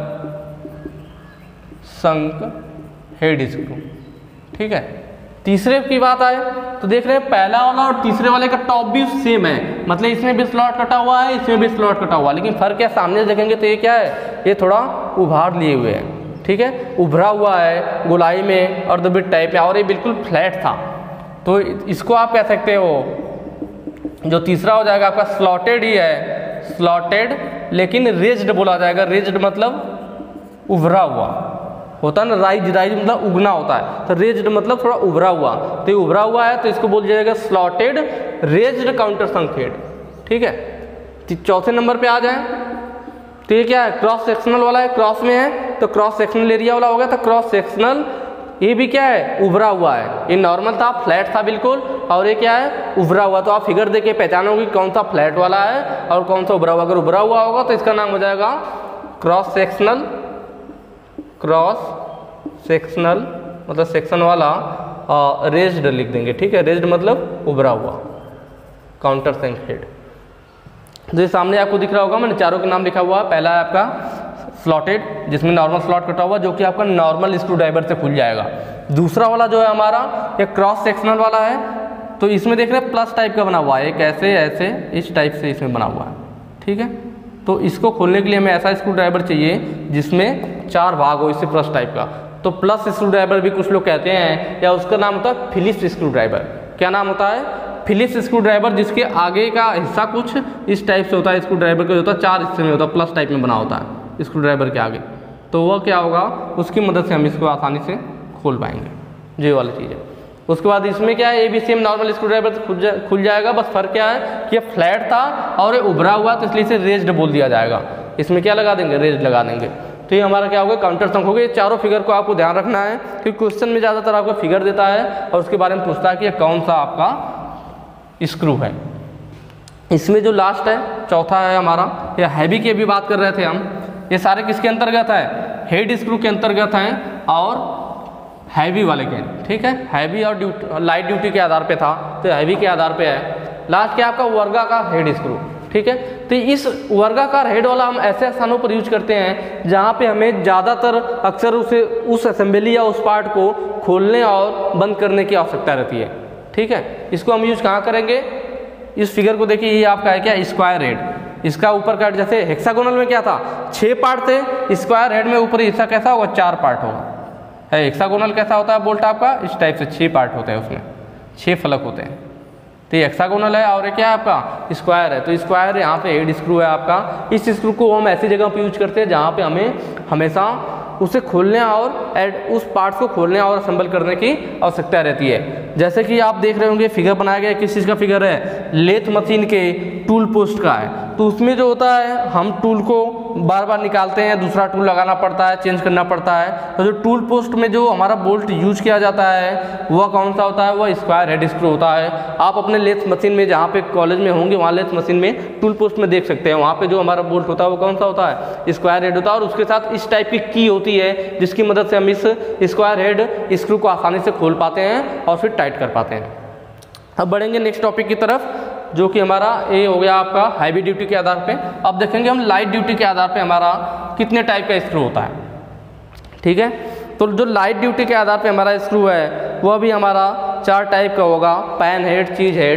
संक हेड स्क्रू, ठीक है। तीसरे की बात आए तो देख रहे हैं पहला वाला और तीसरे वाले का टॉप भी सेम है, मतलब इसमें भी स्लॉट कटा हुआ है, इसमें भी स्लॉट कटा हुआ है, लेकिन फर्क क्या सामने देखेंगे तो ये क्या है, ये थोड़ा उभार लिए हुए हैं, ठीक है। उभरा हुआ है गोलाई में और बिट टाइप में, और ये बिल्कुल फ्लैट था। तो इसको आप कह सकते हो, जो तीसरा हो जाएगा आपका स्लॉटेड ही है, स्लॉटेड लेकिन रेज्ड बोला जाएगा। रेज्ड मतलब उभरा हुआ होता है ना, राइज मतलब उगना होता है, तो रेज्ड मतलब थोड़ा उभरा हुआ। तो ये उभरा हुआ है तो इसको बोल जाएगा slotted raised countersunk head, ठीक है। चौथे नंबर पे आ जाए तो ये क्या है, क्रॉस सेक्शनल वाला है, क्रॉस में है तो क्रॉस सेक्शनल एरिया वाला हो गया। तो क्रॉस सेक्शनल, ये भी क्या है, उभरा हुआ है। ये नॉर्मल था, फ्लैट था बिल्कुल, और ये क्या है, उभरा हुआ। तो आप फिगर देख के पहचानोगे कौन सा फ्लैट वाला है और कौन सा उभरा हुआ। अगर उभरा हुआ होगा तो इसका नाम हो जाएगा क्रॉस सेक्शनल मतलब सेक्शन वाला, रेज्ड लिख देंगे, ठीक है। रेज्ड मतलब उभरा हुआ काउंटर संक हेड। जो सामने आपको दिख रहा होगा, मैंने चारों के नाम लिखा हुआ है। पहला है आपका स्लॉटेड, जिसमें नॉर्मल स्लॉट कटा हुआ, जो कि आपका नॉर्मल स्क्रू ड्राइवर से खुल जाएगा। दूसरा वाला जो है हमारा, ये क्रॉस सेक्शनल वाला है। तो इसमें देख रहे हैं प्लस टाइप का बना हुआ है, एक ऐसे ऐसे इस टाइप से इसमें बना हुआ है, ठीक है। तो इसको खोलने के लिए हमें ऐसा स्क्रू ड्राइवर चाहिए जिसमें 4 भाग हो, इससे प्लस टाइप का। तो प्लस स्क्रू ड्राइवर भी कुछ लोग कहते हैं, या उसका नाम होता है फिलिप्स स्क्रू ड्राइवर। क्या नाम होता है, फिलिप्स स्क्रू ड्राइवर, जिसके आगे का हिस्सा कुछ इस टाइप से होता है। स्क्रू ड्राइवर का होता है 4 हिस्से में होता है, प्लस टाइप में बना होता है स्क्रू ड्राइवर के आगे। तो वह क्या होगा, उसकी मदद से हम इसको आसानी से खोल पाएंगे, ये वाली चीज़ है। उसके बाद इसमें क्या है, ये भी सेम नॉर्मल स्क्रू ड्राइवर खुल जाएगा। बस फर्क क्या है कि ये फ्लैट था और ये उभरा हुआ, तो इसलिए इसे रेज्ड बोल दिया जाएगा। इसमें क्या लगा देंगे, रेज्ड लगा देंगे। तो ये हमारा क्या होगा, काउंटर संक हो गया। ये चारों फिगर को आपको ध्यान रखना है, क्योंकि क्वेश्चन में ज़्यादातर आपको फिगर देता है और उसके बारे में पूछता है कि ये कौन सा आपका स्क्रू है। इसमें जो लास्ट है, चौथा है हमारा, ये हैवी की अभी बात कर रहे थे हम। ये सारे किसके अंतर्गत है, हेड स्क्रू के अंतर्गत हैं और हैवी वाले के, ठीक है। हैवी और लाइट ड्यूटी के आधार पे था, तो हैवी के आधार पे है। लास्ट क्या आपका वर्गाकार हेड स्क्रू, ठीक है। तो इस वर्गाकार हेड वाला हम ऐसे स्थानों पर यूज करते हैं जहाँ पे हमें ज़्यादातर अक्सर उस असेंबली या उस पार्ट को खोलने और बंद करने की आवश्यकता रहती है, ठीक है। इसको हम यूज कहाँ करेंगे, इस फिगर को देखिए, ये आपका है क्या, स्क्वायर हेड। इसका ऊपर का जैसे हेक्सागोनल में क्या था, 6 पार्ट थे, स्क्वायर हेड में ऊपर हिस्सा कैसा होगा, 4 पार्ट होगा। हेक्सागोनल कैसा होता है बोल्ट आपका, इस टाइप से 6 पार्ट होते हैं, उसमें 6 फलक होते हैं। तो ये हेक्सागोनल है और ये क्या है आपका, स्क्वायर है। तो स्क्वायर यहाँ पे हेड स्क्रू है आपका। इस स्क्रू को हम ऐसी जगह पे यूज करते हैं जहाँ पे हमें हमेशा उसे खोलने और उस पार्ट्स को खोलने और असेंबल करने की आवश्यकता रहती है। जैसे कि आप देख रहे होंगे फिगर बनाया गया, किस चीज़ का फिगर है, लेथ मशीन के टूल पोस्ट का है। तो उसमें जो होता है, हम टूल को बार बार निकालते हैं, दूसरा टूल लगाना पड़ता है, चेंज करना पड़ता है। तो जो टूल पोस्ट में जो हमारा बोल्ट यूज किया जाता है वह कौन सा होता है, वह स्क्वायर हेड स्क्रू होता है। आप अपने लेथ मशीन में, जहाँ पे कॉलेज में होंगे वहाँ लेथ मशीन में टूल पोस्ट में देख सकते हैं, वहाँ पे जो हमारा बोल्ट होता है वो कौन सा होता है, स्क्वायर हेड होता है। और उसके साथ इस टाइप की की होती है जिसकी मदद से हम इस स्क्वायर हेड स्क्रू को आसानी से खोल पाते हैं और फिर टाइट कर पाते हैं। अब बढ़ेंगे नेक्स्ट टॉपिक की तरफ, जो कि हमारा ये हो गया आपका हैवी ड्यूटी के आधार पे। अब देखेंगे हम लाइट ड्यूटी के आधार पे हमारा कितने टाइप का स्क्रू होता है, ठीक है। तो जो लाइट ड्यूटी के आधार पे हमारा स्क्रू है वह भी हमारा 4 टाइप का होगा, पैन हेड, चीज हेड,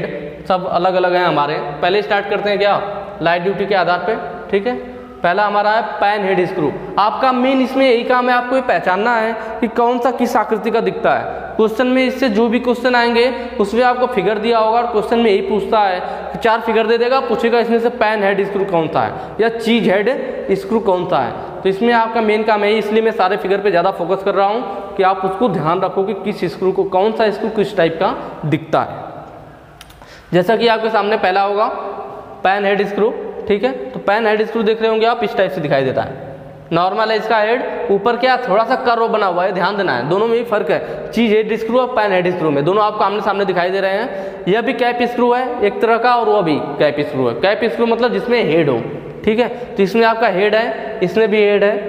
सब अलग अलग हैं हमारे। पहले स्टार्ट करते हैं क्या, लाइट ड्यूटी के आधार पे, ठीक है। पहला हमारा है पैन हेड स्क्रू। आपका मेन इसमें यही काम है, आपको ये पहचानना है कि कौन सा किस आकृति का दिखता है। क्वेश्चन में इससे जो भी क्वेश्चन आएंगे उसमें आपको फिगर दिया होगा और क्वेश्चन में यही पूछता है कि 4 फिगर दे देगा, पूछेगा इसमें से पैन हेड स्क्रू कौन सा है या चीज हेड स्क्रू कौन सा है। तो इसमें आपका मेन काम है, इसलिए मैं सारे फिगर पे ज़्यादा फोकस कर रहा हूँ कि आप उसको ध्यान रखो कि किस स्क्रू को, कौन सा स्क्रू किस टाइप का दिखता है। जैसा कि आपके सामने पहला होगा पैन हेड स्क्रू, ठीक है। तो पैन हेड स्क्रू देख रहे होंगे आप, इस टाइप से दिखाई देता है। नॉर्मल है इसका हेड, ऊपर क्या थोड़ा सा कर्व बना हुआ है, ध्यान देना है। दोनों में ही फर्क है, चीज हेड स्क्रू और पैन हेड स्क्रू में, दोनों आपको आमने सामने दिखाई दे रहे हैं। यह भी कैप स्क्रू है एक तरह का और वह भी कैप स्क्रू है। कैप स्क्रू मतलब जिसमें हेड हो, ठीक है। तो इसमें आपका हेड है, इसमें भी हेड है।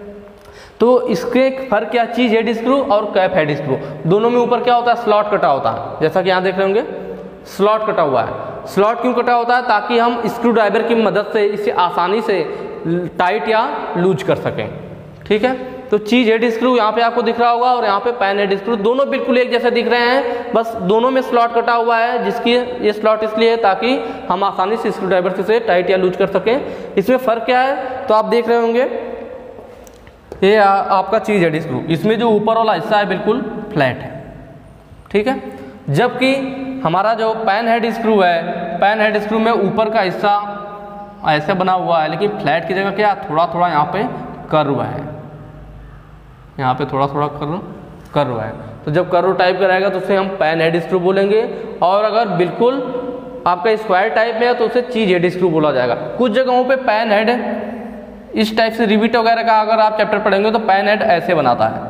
तो इसके फर्क क्या, चीज हेड स्क्रू और कैप हेड स्क्रू, दोनों में ऊपर क्या होता है, स्लॉट कटा होता है। जैसा कि यहाँ देख रहे होंगे स्लॉट कटा हुआ है। स्लॉट क्यों कटा होता है, ताकि हम स्क्रू ड्राइवर की मदद से इसे आसानी से टाइट या लूज कर सकें, ठीक है। तो चीज हेड स्क्रू यहाँ पे आपको दिख रहा होगा और यहाँ पे पैन हेड स्क्रू, दोनों बिल्कुल एक जैसे दिख रहे हैं, बस दोनों में स्लॉट कटा हुआ है। जिसकी ये स्लॉट इसलिए है ताकि हम आसानी से स्क्रू ड्राइवर से इसे टाइट या लूज कर सकें। इसमें फ़र्क क्या है, तो आप देख रहे होंगे ये आपका चीज हेड स्क्रू, इसमें जो ऊपर वाला हिस्सा है बिल्कुल फ्लैट है, ठीक है। जबकि हमारा जो पैन हेड स्क्रू है, पैन हेड स्क्रू में ऊपर का हिस्सा ऐसे बना हुआ है, लेकिन फ्लैट की जगह क्या थोड़ा थोड़ा यहाँ पे कर्व है, यहाँ पे थोड़ा थोड़ा कर्व है। तो जब कर्व टाइप का रहेगा तो उसे हम पैन हेड स्क्रू बोलेंगे, और अगर बिल्कुल आपका स्क्वायर टाइप में है तो उसे चीज हेड स्क्रू बोला जाएगा। कुछ जगहों पे पैन हेड इस टाइप से, रिविट वगैरह का अगर आप चैप्टर पढ़ेंगे तो पैन हेड ऐसे बनाता है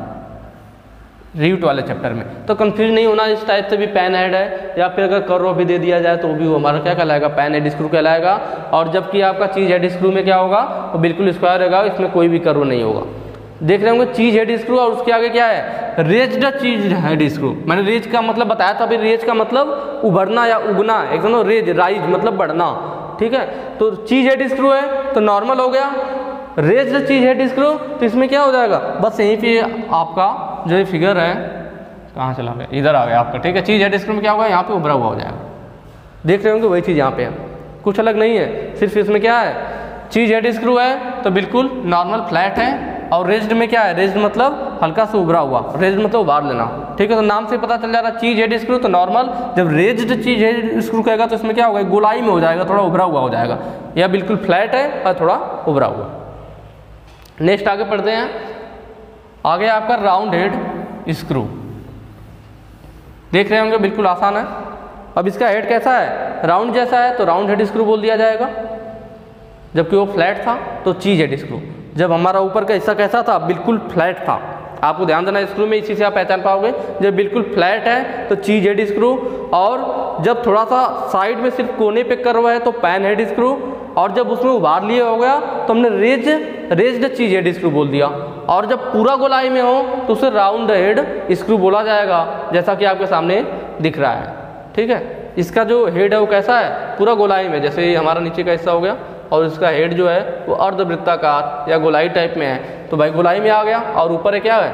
रिविट वाले चैप्टर में, तो कंफ्यूज नहीं होना, इस टाइप से भी पैन हेड है। या फिर अगर कर्व भी दे दिया जाए तो भी वो हमारा क्या कहलाएगा, पैन हेड स्क्रू कहलाएगा। और जबकि आपका चीज हेड स्क्रू में क्या होगा, वो बिल्कुल स्क्वायर होगा, इसमें कोई भी कर्व नहीं होगा। देख रहे होंगे चीज हेड स्क्रू, और उसके आगे क्या है, रेज्ड चीज हेड स्क्रू। मैंने रेज का मतलब बताया था, अभी रेज का मतलब उभरना या उगना, एकदम रेज, राइज मतलब बढ़ना, ठीक है। तो चीज हेड स्क्रू है तो नॉर्मल हो गया, रेज्ड चीज हेड स्क्रू तो इसमें क्या हो जाएगा, बस यहीं पे आपका जो ये फिगर है, कहाँ चला गया, इधर आ गया आपका, ठीक है। चीज हेड स्क्रू में क्या होगा, यहाँ पे उभरा हुआ हो जाएगा। देख रहे होंगे वही चीज़ यहाँ पे है, कुछ अलग नहीं है, सिर्फ इसमें क्या है, चीज हेड स्क्रू है तो बिल्कुल नॉर्मल फ्लैट है, और रेज्ड में क्या है, रेज्ड मतलब हल्का सा उभरा हुआ, रेज्ड मतलब उभार लेना, ठीक है। तो नाम से पता चल जा रहा है चीज हेड स्क्रू तो नॉर्मल, जब रेज्ड चीज हेड स्क्रू कहेगा तो इसमें क्या होगा, गोलाई में हो जाएगा, थोड़ा उभरा हुआ हो जाएगा। यह बिल्कुल फ्लैट है और थोड़ा उभरा हुआ। नेक्स्ट आगे पढ़ते हैं, आगे आपका राउंड हेड स्क्रू देख रहे होंगे, बिल्कुल आसान है। अब इसका हेड कैसा है, राउंड जैसा है तो राउंड हेड स्क्रू बोल दिया जाएगा, जबकि वो फ्लैट था तो चीज हेड स्क्रू। जब हमारा ऊपर का हिस्सा कैसा था, बिल्कुल फ्लैट था, आपको ध्यान देना स्क्रू में, इसी से आप पहचान पाओगे। जब बिल्कुल फ्लैट है तो चीज हेड स्क्रू, और जब थोड़ा सा साइड में सिर्फ कोने पे कर्व है तो पैन हेड स्क्रू, और जब उसमें उभार लिए हो गया तो हमने रेज्ड चीज हेड स्क्रू बोल दिया। और जब पूरा गोलाई में हो तो उसे राउंड हेड स्क्रू बोला जाएगा, जैसा कि आपके सामने दिख रहा है, ठीक है। इसका जो हेड है वो कैसा है, पूरा गोलाई में, जैसे ये हमारा नीचे का हिस्सा हो गया, और इसका हेड जो है वो अर्धवृत्ताकार या गोलाई टाइप में है, तो भाई गोलाई में आ गया। और ऊपर है क्या है,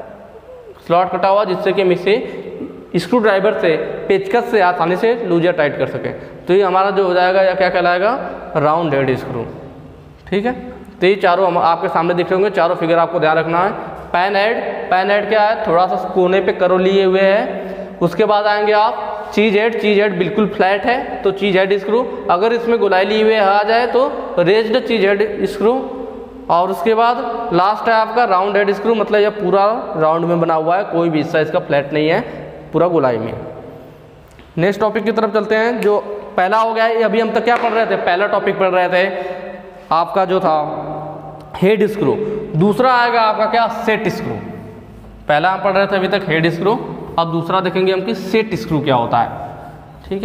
स्लॉट कटा हुआ, जिससे कि हम इसे स्क्रू ड्राइवर से, पेचकस से आसानी से लूज या टाइट कर सकें। तो ये हमारा जो हो जाएगा या क्या कहलाएगा, राउंड हेड स्क्रू, ठीक है। तो ये चारों हम आपके सामने दिख रहे होंगे, चारों फिगर आपको ध्यान रखना है। पैन हेड क्या है, थोड़ा सा कोने पे कर्व लिए हुए है। उसके बाद आएंगे आप चीज हेड बिल्कुल फ्लैट है तो चीज हेड स्क्रू, अगर इसमें गोलाई लिए हुए आ जाए तो रेज्ड चीज हेड स्क्रू। और उसके बाद लास्ट है आपका राउंड हेड स्क्रू, मतलब यह पूरा राउंड में बना हुआ है, कोई भी हिस्सा इसका फ्लैट नहीं है, पूरा गोलाई में। नेक्स्ट टॉपिक की तरफ चलते हैं, जो पहला हो गया है, अभी हम तक क्या पढ़ रहे थे, पहला टॉपिक पढ़ रहे थे आपका जो था हेड स्क्रू। दूसरा आएगा आपका क्या, सेट स्क्रू। पहला हम पढ़ रहे थे अभी तक हेड स्क्रू, अब दूसरा देखेंगे हम कि सेट स्क्रू क्या होता है, ठीक है।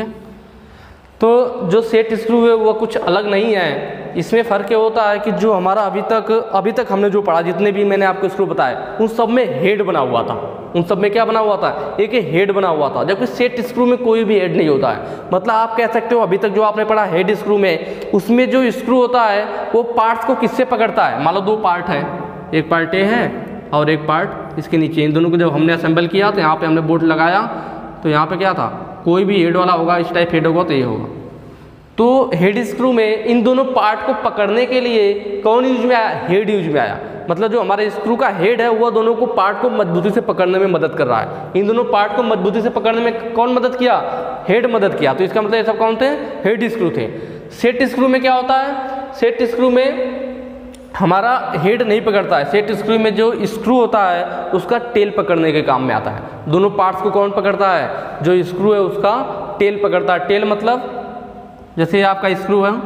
तो जो सेट स्क्रू है वो कुछ अलग नहीं है, इसमें फ़र्क ये होता है कि जो हमारा अभी तक हमने जो पढ़ा, जितने भी मैंने आपको स्क्रू बताए, उन सब में हेड बना हुआ था, उन सब में क्या बना हुआ था, एक हेड बना हुआ था। जबकि सेट स्क्रू में कोई भी हेड नहीं होता है। मतलब आप कह सकते हो अभी तक जो आपने पढ़ा हेड स्क्रू में, उसमें जो स्क्रू होता है वो पार्ट्स को किससे पकड़ता है, मान लो 2 पार्ट है, एक पार्ट ये है और एक पार्ट इसके नीचे, इन दोनों को जब हमने असेंबल किया तो यहाँ पे हमने बोल्ट लगाया, तो यहाँ पे क्या था, कोई भी हेड वाला होगा, इस टाइप हेड होगा तो ये होगा। तो हेड स्क्रू में इन दोनों पार्ट को पकड़ने के लिए कौन यूज में आया? हेड यूज में आया। मतलब जो हमारे स्क्रू का हेड है वह दोनों को पार्ट को मजबूती से पकड़ने में मदद कर रहा है। इन दोनों पार्ट को मजबूती से पकड़ने में कौन मदद किया? हेड मदद किया। तो इसका मतलब ये सब कौन थे? हेड स्क्रू थे। सेट स्क्रू में क्या होता है? सेट स्क्रू में हमारा हेड नहीं पकड़ता है। सेट स्क्रू में जो स्क्रू होता है उसका टेल पकड़ने के काम में आता है। दोनों पार्ट्स को कौन पकड़ता है? जो स्क्रू है उसका टेल पकड़ता है। टेल मतलब जैसे आपका स्क्रू है,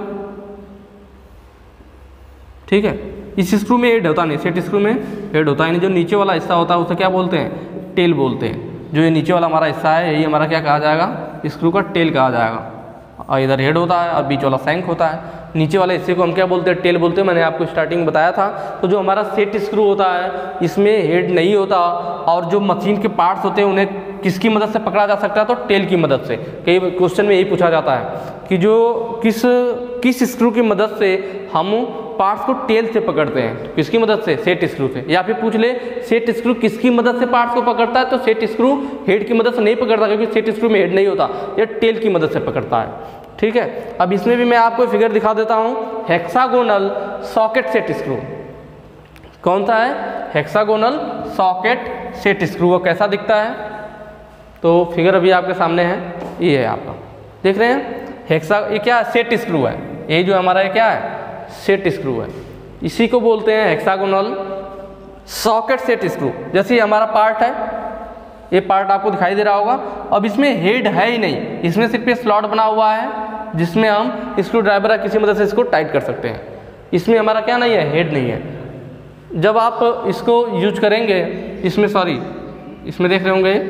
ठीक है, इस स्क्रू में हेड होता नहीं, सेट स्क्रू में हेड होता है नहीं। जो नीचे वाला हिस्सा होता है उसे क्या बोलते हैं? टेल बोलते हैं। जो ये नीचे वाला हमारा हिस्सा है यही हमारा क्या कहा जाएगा? स्क्रू का टेल कहा जाएगा। और इधर हेड होता है और बीच वाला शैंक होता है। नीचे वाले हिस्से को हम क्या बोलते हैं? टेल बोलते हैं। मैंने आपको स्टार्टिंग में बताया था। तो जो हमारा सेट स्क्रू होता है इसमें हेड नहीं होता, और जो मशीन के पार्ट्स होते हैं उन्हें किसकी मदद से पकड़ा जा सकता है? तो टेल की मदद से। कई क्वेश्चन में यही पूछा जाता है कि जो किस स्क्रू की मदद से हम पार्ट्स को टेल से पकड़ते हैं? किसकी मदद से? सेट स्क्रू से। या फिर पूछ ले सेट स्क्रू किसकी मदद से पार्ट्स को पकड़ता है? तो सेट स्क्रू हेड की मदद से नहीं पकड़ता, क्योंकि सेट स्क्रू में हेड नहीं होता, यह टेल की मदद से पकड़ता है। ठीक है, अब इसमें भी मैं आपको फिगर दिखा देता हूँ। हेक्सागोनल सॉकेट सेट स्क्रू कौन सा है? Hexagonal socket set screw. वो कैसा दिखता है? तो फिगर अभी आपके सामने है, ये है आपका, देख रहे हैं? ये क्या? सेट स्क्रू है। ये जो हमारा क्या है? सेट स्क्रू है। इसी को बोलते हैं हेक्सागोनल सॉकेट सेट स्क्रू। जैसे हमारा पार्ट है, ये पार्ट आपको दिखाई दे रहा होगा। अब इसमें हेड है ही नहीं, इसमें सिर्फ ये स्लॉट बना हुआ है जिसमें हम स्क्रू ड्राइवर किसी मदद से इसको टाइट कर सकते हैं। इसमें हमारा क्या नहीं है? हेड नहीं है। जब आप इसको यूज करेंगे, इसमें इसमें देख रहे होंगे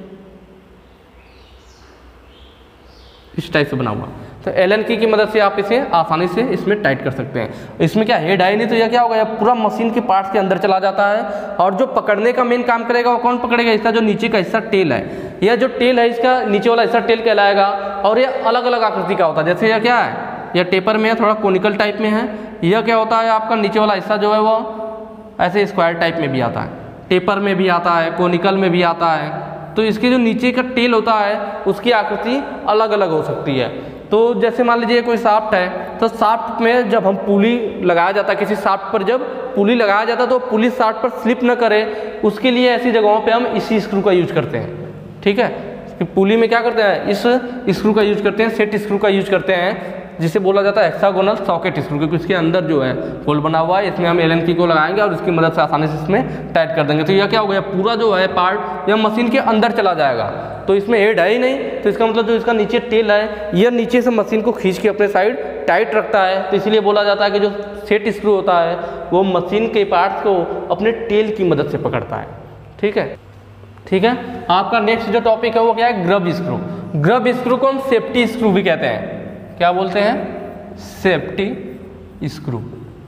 इस टाइप से बना हुआ, तो एलन की मदद से आप इसे आसानी से इसमें टाइट कर सकते हैं। इसमें क्या हेड है नहीं, तो यह क्या होगा? यह पूरा मशीन के पार्ट्स के अंदर चला जाता है। और जो पकड़ने का मेन काम करेगा वो कौन पकड़ेगा? इसका जो नीचे का हिस्सा टेल है, यह जो टेल है इसका नीचे वाला हिस्सा टेल कहलाएगा। और यह अलग अलग आकृति का होता है। जैसे यह क्या है? यह टेपर में है, थोड़ा कोनिकल टाइप में है। यह क्या होता है? आपका नीचे वाला हिस्सा जो है वो ऐसे स्क्वायर टाइप में भी आता है, टेपर में भी आता है, कोनिकल में भी आता है। तो इसके जो नीचे का टेल होता है उसकी आकृति अलग अलग हो सकती है। तो जैसे मान लीजिए कोई शाफ्ट है, तो शाफ्ट में जब हम पुली लगाया जाता है, किसी शाफ्ट पर जब पुली लगाया जाता है तो पुली शाफ्ट पर स्लिप न करे, उसके लिए ऐसी जगहों पे हम इसी स्क्रू का यूज करते हैं। ठीक है, पुली में क्या करते हैं? इस स्क्रू का यूज करते हैं, सेट स्क्रू का यूज करते हैं, जिसे बोला जाता है हेक्सागोनल सॉकेट स्क्रू, क्योंकि इसके अंदर जो है होल बना हुआ है। इसमें हम एलन की को लगाएंगे और इसकी मदद से आसानी से इसमें टाइट कर देंगे। तो यह क्या हो गया? पूरा जो है पार्ट यह मशीन के अंदर चला जाएगा। तो इसमें हेड है ही नहीं, तो इसका मतलब जो इसका नीचे टेल है यह नीचे से मशीन को खींच के अपने साइड टाइट रखता है। तो इसलिए बोला जाता है कि जो सेट स्क्रू होता है वो मशीन के पार्ट्स को अपने टेल की मदद से पकड़ता है। ठीक है, ठीक है। आपका नेक्स्ट जो टॉपिक है वो क्या है? Grub screw. ग्रब स्क्रू को हम सेफ्टी स्क्रू भी कहते हैं। क्या बोलते हैं? Safety screw.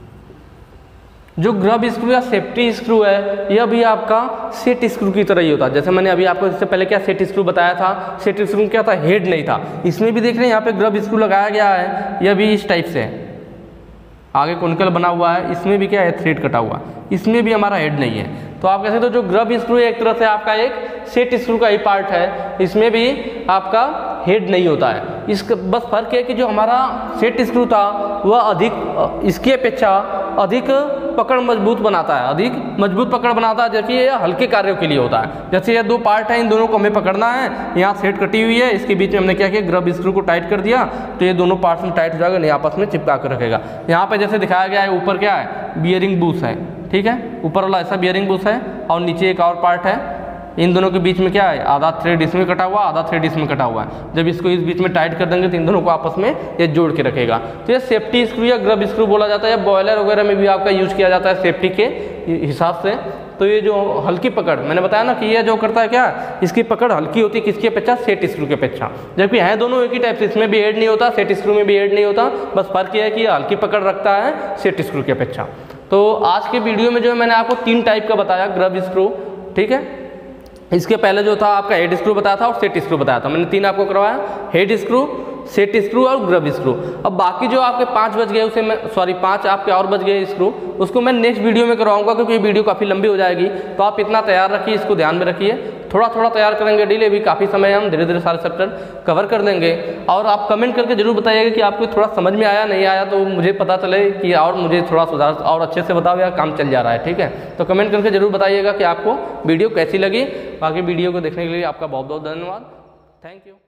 जो ग्रब स्क्रू या सेफ्टी स्क्रू है यह भी आपका सेट स्क्रू की तरह ही होता है। जैसे मैंने अभी आपको इससे पहले क्या सेट स्क्रू बताया था? सेट स्क्रू में क्या था? हेड नहीं था। इसमें भी देख रहे हैं यहाँ पे ग्रब स्क्रू लगाया गया है, यह भी इस टाइप से है, आगे कोनिकल बना हुआ है। इसमें भी क्या है? थ्रेड कटा हुआ, इसमें भी हमारा हेड नहीं है। तो आप कह सकते हो जो ग्रब स्क्रू है एक तरह से आपका एक सेट स्क्रू का ही पार्ट है, इसमें भी आपका हेड नहीं होता है। इसका बस फर्क है कि जो हमारा सेट स्क्रू था वह अधिक इसकी अपेक्षा अधिक पकड़ मजबूत बनाता है, अधिक मजबूत पकड़ बनाता है, जबकि ये हल्के कार्यों के लिए होता है। जैसे ये दो पार्ट है, इन दोनों को हमें पकड़ना है, यहाँ थ्रेड कटी हुई है, इसके बीच में हमने क्या किया? ग्रब स्क्रू को टाइट कर दिया, तो ये दोनों पार्ट्स में टाइट हो जाएगा, नहीं आपस में चिपका कर रखेगा। यहाँ पे जैसे दिखाया गया है ऊपर क्या है? बियरिंग बूस है। ठीक है, ऊपर वाला ऐसा बियरिंग बूस है और नीचे एक और पार्ट है। इन दोनों के बीच में क्या है? आधा थ्रेड इसमें कटा हुआ, आधा थ्रेड इसमें कटा हुआ है। जब इसको इस बीच में टाइट कर देंगे तो इन दोनों को आपस में ये जोड़ के रखेगा। तो ये सेफ्टी स्क्रू या ग्रब स्क्रू बोला जाता है। बॉयलर वगैरह में भी आपका यूज किया जाता है सेफ्टी के हिसाब से। तो ये जो हल्की पकड़ मैंने बताया ना कि ये जो करता है क्या? इसकी पकड़ हल्की होती है, किसकी अपेक्षा? सेट स्क्रू की अपेक्षा। जबकि है दोनों एक ही टाइप से, इसमें भी हेड नहीं होता, सेट स्क्रू में भी हेड नहीं होता, बस फर्क ये है कि हल्की पकड़ रखता है सेट स्क्रू की अपेक्षा। तो आज के वीडियो में जो है मैंने आपको 3 टाइप का बताया ग्रब स्क्रू। ठीक है, इसके पहले जो था आपका हेड स्क्रू बताया था और सेट स्क्रू बताया था। मैंने 3 आपको करवाया, हेड स्क्रू, सेट स्क्रू और ग्रब स्क्रू। अब बाकी जो आपके 5 बच गए उसे मैं 5 आपके और बच गए स्क्रू, उसको मैं नेक्स्ट वीडियो में करवाऊंगा, क्योंकि ये वीडियो काफ़ी लंबी हो जाएगी। तो आप इतना तैयार रखिए, इसको ध्यान में रखिए। थोड़ा थोड़ा तैयार करेंगे डेली, अभी काफ़ी समय है, हम धीरे धीरे सारे चैप्टर कवर कर देंगे। और आप कमेंट करके जरूर बताइएगा कि आपको थोड़ा समझ में आया नहीं आया, तो मुझे पता चले कि और मुझे थोड़ा सुधार और अच्छे से बताओ या काम चल जा रहा है। ठीक है, तो कमेंट करके जरूर बताइएगा कि आपको वीडियो कैसी लगी। बाकी वीडियो को देखने के लिए आपका बहुत बहुत धन्यवाद। Thank you.